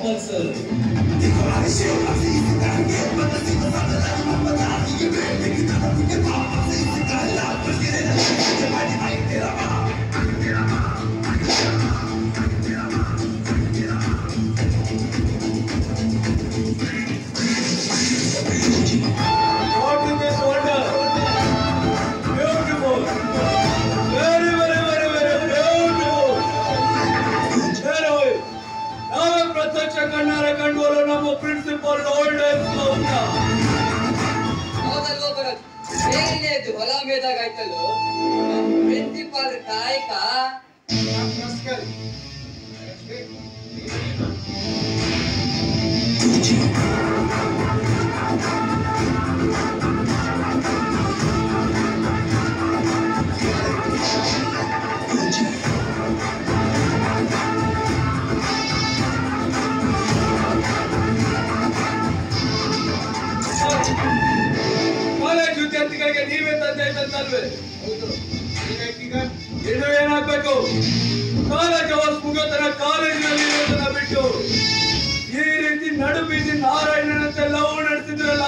sir. Principal old and Launa. ಹೊಲ ಮೇದಾಗ ಆಯ್ತಲ್ಲ principal ಕಾಯಕ ಕಾಲೇಜ್ ವಿದ್ಯಾರ್ಥಿಗಳಿಗೆ ನೀವೇ ತಂದೆ ಅಂತಲ್ವೇ? ಇನ್ನು ಏನಾಗ್ಬೇಕು? ಕಾಲೇಜ್ ಅವರ್ಸ್ ಮುಗಿಯೋತನ ಕಾಲೇಜಿನಲ್ಲಿ ಇರೋದನ್ನ ಬಿಟ್ಟು ಈ ರೀತಿ ನಡು ಬೀದಿ ನಾರಾಯಣನಂತೆ ಲವ್ ನಡೆಸಿದ್ರಲ್ಲ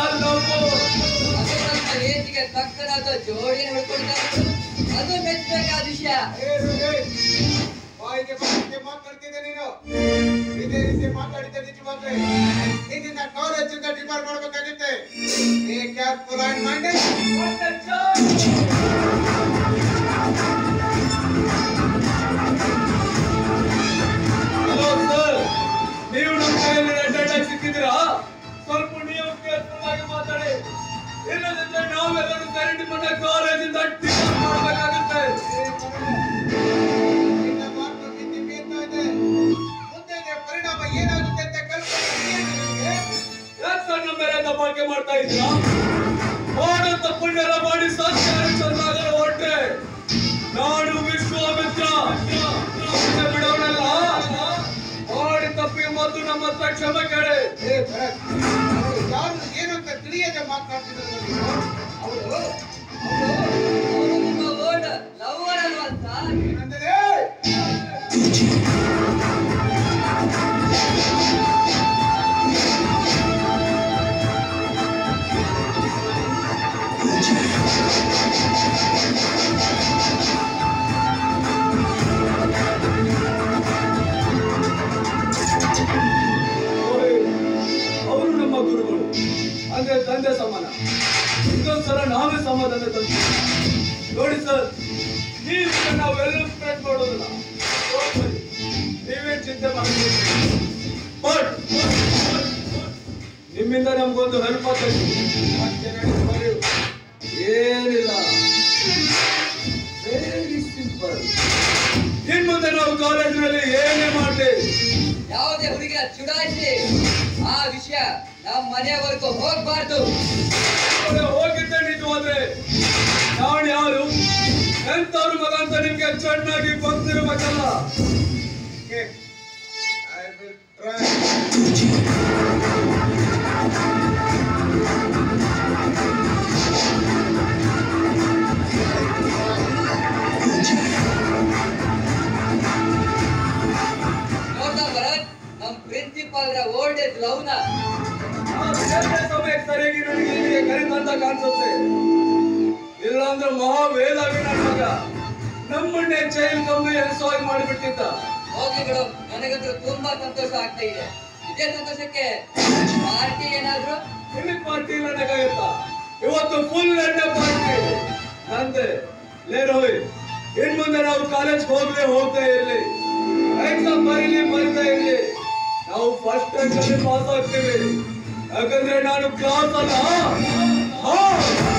ರೇಟಿಗೆ ತಕ್ಕನಾದ ಜೋಡಿ ನೋಡ್ಕೊಳ್ತಾರೆ. ಅದು ಮೆಚ್ಚಬೇಕಾದ ವಿಷಯ. ಮಾತಾಡ್ತಿದ್ದೆ ನೀನು ಇದೇ ರೀತಿ ಮಾತಾಡಿದ್ದೆ ನಿಜವಾಗ್ಲೇ ಇದನ್ನ ಕಾಲೇಜ್ ಇಂದ ಡಿಮಾಂಡ್ ಮಾಡಬೇಕಾಗುತ್ತೆ. Careful and minded. Hello sir, ನೀವು ನಮ್ಮ ಕೈಯಲ್ಲಿ ರೆಡ್ ಆಗಿ ಸಿಕ್ಕಿದ್ದೀರಾ? ಸ್ವಲ್ಪ ನೀವು ಕೇರ್ಫುಲ್ ಆಗಿ ಮಾತಾಡಿ, ಇಲ್ಲದಿದ್ದರೆ ನಾವೆಲ್ಲರೂ ಸರಿ ನಿಮ್ಮನ್ನ ಕಾಲೇಜಿಂದ ಡಿಮಾಂಡ್ ಮಾಡಬೇಕಾಗುತ್ತೆ. ಪರಿಣಾಮ ಏನಾಗುತ್ತೆ ಅಂತ ಕಲ್ಪನೆ ಯಾಕೆ ಸರ್ ನಮ್ಮ ಮೇಲೆ ದಬ್ಬಾಳಿಕೆ ಮಾಡ್ತಾ ಇದ್ದೀರಾ? ಮಾಡೋ ತಪ್ಪನ್ನೆಲ್ಲ ಮಾಡಿ ಸತ್ಯ ಹೊರಟ್ರೆ ನಾನು ವಿಶ್ವಾಮಿತ್ರ ಬಿಡೋನಲ್ಲ. ಮಾಡಿ ತಪ್ಪಿಗೆ ಮೊದಲು ನಮ್ಮ ಹತ್ರ ಕ್ಷಮೆ ಕೇಳಿ. ಯಾರು ಏನು ಅಂತ ತಿಳಿಯದೆ ಮಾತನಾಡ್ತಿದ್ರು ಅವರು ನಿಮ್ಮ ಓಡ್ ಲವರ್ ಅಲ್ವಾ ಅಂತ ಏನಂದರೆ ಅವರು ನಮ್ಮ ಗುರುಗಳು, ಅಂದ್ರೆ ತಂದೆ ಸಮಾನ. ಇದೊಂದ್ಸಲ ನಾವೇ ಸಮಾಧಾನ ತಂದು ನೋಡಿ ಸರ್, ನೀವು ನಾವೆಲ್ಲರೂ ಸ್ಪ್ರೆಡ್ ಮಾಡೋದಿಲ್ಲ. ನೀವೇನ್ ಚಿಂತೆ ಮಾಡಿ, ಬಟ್ ನಿಮ್ಮಿಂದ ನಮ್ಗೊಂದು ಹೆಲ್ಪ್ ಆಗ್ತದೆ. ಏನಿಲ್ಲ, ವೆರಿ ಸಿಂಪಲ್. ಇನ್ ಮುಂದೆ ನಾವು ಕಾಲೇಜಿನಲ್ಲಿ ಏನೇ ಮಾಡ್ತೇವೆ, ಯಾವುದೇ ಹುಡುಗಿನ ಚುಡಾಯಿಸಿ ಆ ವಿಷಯ ನಮ್ಮ ಮನೆಯವರೆಗೂ ಹೋಗ್ಬಾರ್ದು. ಹೋಗಿದ್ದೆ ನಿಜವಾದ್ರೆ ನಾನು ಯಾರು ಎಂತವ್ರ ಮಗ ಅಂತ ನಿಮ್ಗೆ ಚೆನ್ನಾಗಿ ಗೊತ್ತಿರ್ಬೇಕಲ್ಲ. ನೋಡ್ತಾ ಭರತ್, ನಮ್ ಪ್ರಿನ್ಸಿಪಾಲ್ ಓಲ್ಡ್ ಏಜ್ ಲವ್ನ ಸಮಯಕ್ಕೆ ಸರಿಯಾಗಿ ನನಗೆ ಇಲ್ಲಿಗೆ ಕರೆದಂತ ಕಾಣಿಸುತ್ತೆ. ಇಲ್ಲಾಂದ್ರೆ ಮಹಾವೇದಾವಿ ನನ್ನ ಮಗ ನಮ್ಮನ್ನೇ ಜೈಲ್ ಕಮ್ಮಿ ಎಲ್ಸೋಗಿ ಮಾಡಿಬಿಟ್ಟಿದ್ದ. ಹೋಗಿ ಬಿಡು, ನನಗಂತೂ ತುಂಬಾ ಸಂತೋಷ ಆಗ್ತಾ ಇದೆ. ಇದೇ ಸಂತೋಷಕ್ಕೆ ಪಾರ್ಟಿ ಏನಾದ್ರು? ನಿಮಗೆ ಪಾರ್ಟಿ ಇಲ್ಲ ನಗಾಗುತ್ತ? ಇವತ್ತು ಫುಲ್ ಎಣ್ಣೆ ಪಾರ್ಟಿ ನಂದೆ. ಲೇ ರೋಹಿತ್, ಇನ್ ಮುಂದೆ ನಾವು ಕಾಲೇಜ್ ಹೋಗ್ತಾ ಇರ್ಲಿ, ಎಕ್ಸಾಮ್ ಬರೀತಾ ಇರ್ಲಿ, ನಾವು ಫಸ್ಟ್ ರ್ಯಾಂಕ್ ಅಲ್ಲಿ ಪಾಸ್ ಆಗ್ತೀವಿ. ಯಾಕಂದ್ರೆ ನಾನು ಕ್ಲಾಸ್ ಅಲ್ಲ